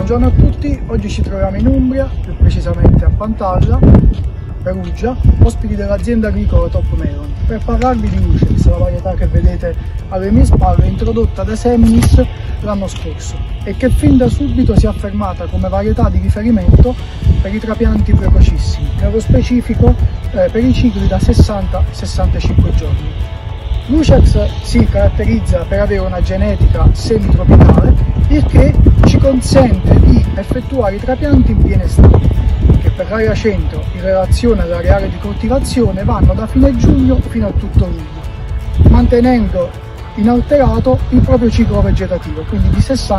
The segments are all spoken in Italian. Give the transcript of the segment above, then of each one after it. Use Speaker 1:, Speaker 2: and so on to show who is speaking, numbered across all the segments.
Speaker 1: Buongiorno a tutti, oggi ci troviamo in Umbria, più precisamente a Pantalla, Perugia, ospiti dell'azienda agricola Top Melon, per parlarvi di Lucex, la varietà che vedete alle mie spalle, introdotta da Semnis l'anno scorso e che fin da subito si è affermata come varietà di riferimento per i trapianti precocissimi, nello specifico per i cicli da 60-65 giorni. Lucex si caratterizza per avere una genetica semitropicale, il che ci consente di effettuare i trapianti in piena estate, che per l'area centro in relazione all'areale di coltivazione vanno da fine giugno fino a tutto luglio, mantenendo inalterato il proprio ciclo vegetativo, quindi di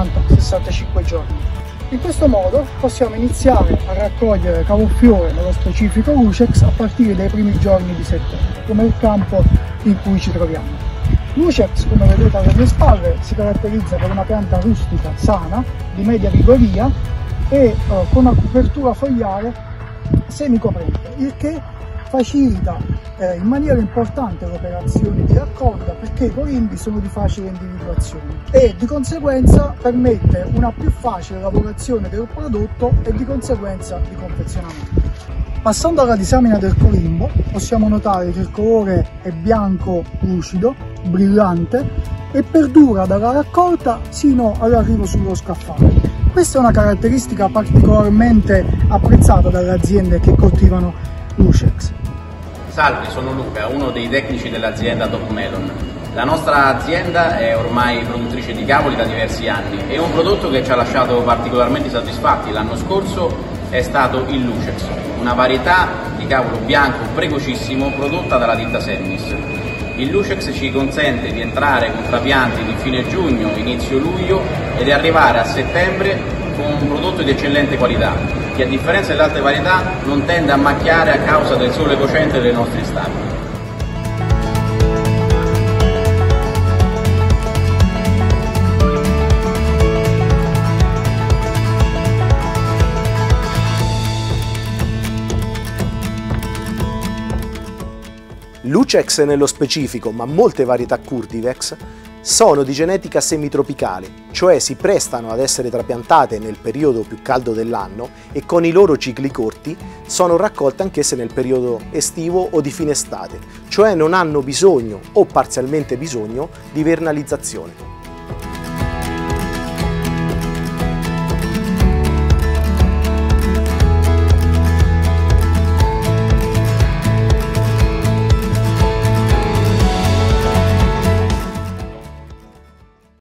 Speaker 1: 60-65 giorni. In questo modo possiamo iniziare a raccogliere cavolfiore, nello specifico Lucex, a partire dai primi giorni di settembre, come il campo in cui ci troviamo. Lucex, come vedete alle mie spalle, si caratterizza per una pianta rustica, sana, di media vigoria e con una copertura fogliare semicoprente, il che facilita in maniera importante le operazioni di raccolta, perché i corimbi sono di facile individuazione e di conseguenza permette una più facile lavorazione del prodotto e di conseguenza di confezionamento. Passando alla disamina del corimbo, possiamo notare che il colore è bianco lucido, brillante e perdura dalla raccolta sino all'arrivo sullo scaffale. Questa è una caratteristica particolarmente apprezzata dalle aziende che coltivano Lucex.
Speaker 2: Salve, sono Luca, uno dei tecnici dell'azienda Top Melon. La nostra azienda è ormai produttrice di cavoli da diversi anni. È un prodotto che ci ha lasciato particolarmente soddisfatti. L'anno scorso è stato il Lucex, una varietà di cavolo bianco precocissimo prodotta dalla ditta Semnis. Il Lucex ci consente di entrare con trapianti di fine giugno, inizio luglio e di arrivare a settembre con un prodotto di eccellente qualità, che a differenza delle altre varietà non tende a macchiare a causa del sole cocente dei nostri stati.
Speaker 3: Lucex nello specifico, ma molte varietà Curtivex, sono di genetica semitropicale, cioè si prestano ad essere trapiantate nel periodo più caldo dell'anno e con i loro cicli corti sono raccolte anch'esse nel periodo estivo o di fine estate, cioè non hanno bisogno o parzialmente bisogno di vernalizzazione.